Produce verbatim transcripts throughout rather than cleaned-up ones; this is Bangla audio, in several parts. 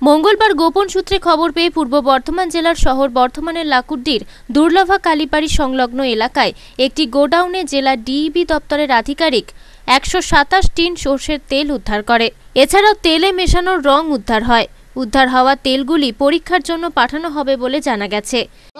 মঙ্গলবার গোপন সূত্রে খবর পেয়ে পূর্ব বর্ধমান জেলার শহর বর্ধমানের লাকুড্ডির দুর্লভা কালীবাড়ি সংলগ্ন এলাকায় একটি গোডাউনে জেলা ডিইবি দপ্তরের আধিকারিক একশো সাতাশ টিন সরষের তেল উদ্ধার করে। এছাড়াও তেলে মেশানো রং উদ্ধার হয়। উদ্ধার হওয়া তেলগুলি পরীক্ষার জন্য পাঠানো হবে বলে জানা গেছে।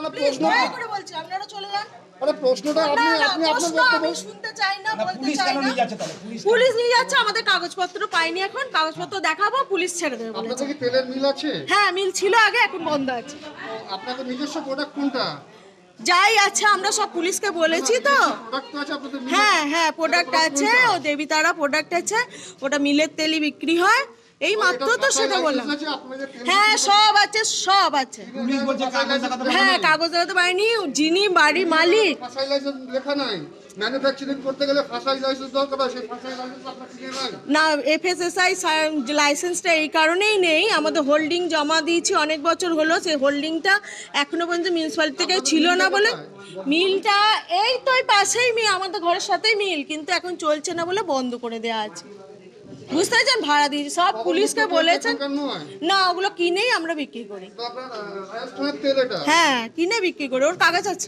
প্রশ্নটা আপনি আপনি আপনার শুনতে চাই না, বলতে চাই না। পুলিশ নিয়ে যাচ্ছে, আমাদের কাগজপত্র পাইনি, এখন কাগজপত্র দেখাবো, পুলিশ ছেড়ে দেবে। আপনাদের কি তেলের মিল আছে? হ্যাঁ, মিল ছিল আগে, এখন বন্ধ আছে। আপনাদের নিজস্ব প্রোডাক্ট কোনটা? যাই আছে আমরা সব পুলিশকে বলেছি তো। হ্যাঁ হ্যাঁ প্রোডাক্ট আছে, ও দেবীতারা প্রোডাক্ট আছে, ওটা মিলের তেলই বিক্রি হয়। এই মাত্র তো সেটা বললাম। হ্যাঁ সব আছে, সব আছে। হ্যাঁ কাগজ দেখাতে পারিনি, যিনি বাড়ির মালিক। লেখা নাই ম্যানুফ্যাকচারিং করতে গেলে ফাসাই লাইসেন্স দরকার হয়, সেই ফাসাই লাইসেন্স আপনার কি নাই? না, এফএসএসআই লাইসেন্সটা এই কারণেই নেই, আমাদের হোল্ডিং জমা দিয়েছি অনেক বছর হলো, সেই হোল্ডিংটা এখনো পর্যন্ত মিউনিসিপ্যালিটি থেকে ছিল না বলে। মিলটা এই তো পাশেই মিল, আমাদের ঘরের সাথেই মিল, কিন্তু এখন চলছে না বলে বন্ধ করে দেওয়া আছে। বুঝতে পারছেন, ভাড়া দিয়েছি, সব পুলিশকে বলেছেন। না, ওগুলো কিনেই আমরা বিক্রি করি। হ্যাঁ কিনে বিক্রি করি, ওর কাগজ আছে।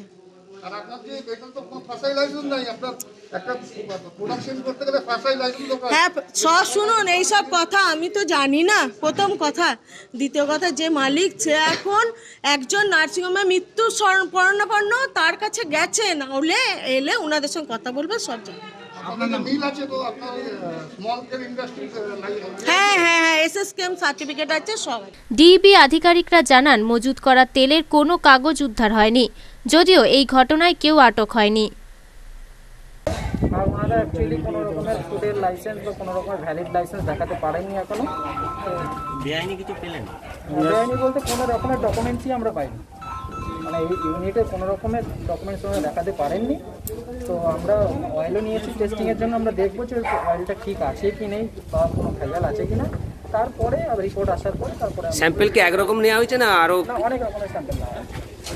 হ্যাঁ সব শুনুন, এইসব কথা আমি তো জানি না, প্রথম কথা। দ্বিতীয় কথা, যে মালিক সে এখন একজন নার্সিংহোমে মৃত্যু শরণাপন্ন, তার কাছে গেছেন, হলে এলে ওনাদের সঙ্গে কথা বলবে, সব জানি। হ্যাঁ হ্যাঁ হ্যাঁ এসএসকেএম সার্টিফিকেট আছে, সব। ডিইবি আধিকারিকরা জানান, মজুত করা তেলের কোনো কাগজ উদ্ধার হয়নি, যদিও এই ঘটনায় কেউ আটক হয়নি। আর ওনারা অ্যাকচুয়ালি কোনো রকমের ফুডের লাইসেন্স বা কোনো রকমের ভ্যালিড লাইসেন্স দেখাতে পারেননি এখনো। বেআইনি কিছু পেলেন? বেআইনি বলতে কোনো রকমের ডকুমেন্টসই আমরা পাইনি, মানে এই ইউনিটে কোনো রকমের ডকুমেন্টস ওরা দেখাতে পারেননি। তো আমরা অয়েলও নিয়েছি টেস্টিংয়ের জন্য, আমরা দেখবো যে অয়েলটা ঠিক আছে কি নেই বা কোনো ভেজাল আছে কি না, তারপরে রিপোর্ট আসার পরে তারপরে স্যাম্পল কি একরকম নেওয়া হয়েছে না আরও? না, অনেক রকমের স্যাম্পল নেওয়া হয়।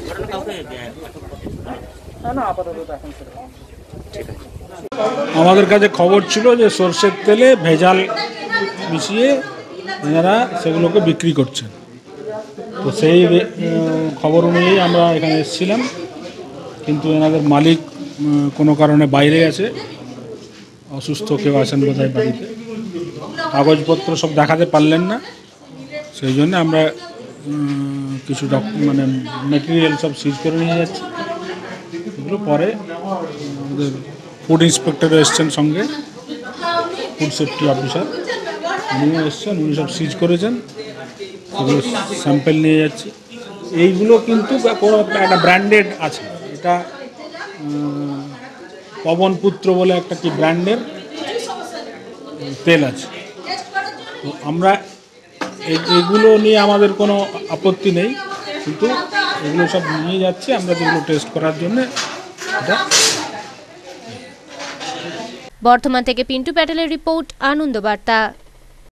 না না আপাতত এখন সেরকম ঠিক আছে। আমাদের কাছে খবর ছিল যে সরষের তেলে ভেজাল মিশিয়ে এনারা সেগুলোকে বিক্রি করছেন। তো সেই খবর অনুযায়ী আমরা এখানে এসেছিলাম, কিন্তু এনাদের মালিক কোনো কারণে বাইরে গেছে, অসুস্থ কেউ আছেন বোধহয় বাড়িতে, কাগজপত্র সব দেখাতে পারলেন না। সেই জন্য আমরা কিছু মানে মেটেরিয়াল সব সিজ করে নিয়ে যাচ্ছি। এগুলো পরে আমাদের ফুড ইন্সপেক্টর এসছেন সঙ্গে, ফুড সেফটি অফিসার উনিও এসছেন, উনি সব সিজ করেছেন, সেগুলো স্যাম্পেল নিয়ে যাচ্ছি। এইগুলো কিন্তু কোনো একটা ব্র্যান্ডেড আছে, এটা পবনপুত্র বলে একটা কি ব্র্যান্ডের তেল আছে। তো আমরা এগুলো নিয়ে আমাদের কোনো আপত্তি নেই, কিন্তু এগুলো সব নিয়ে যাচ্ছি আমরা যেগুলো টেস্ট করার জন্য। এটা বর্ধমান থেকে পিন্টু প্যাটেলের রিপোর্ট, আনন্দ বার্তা।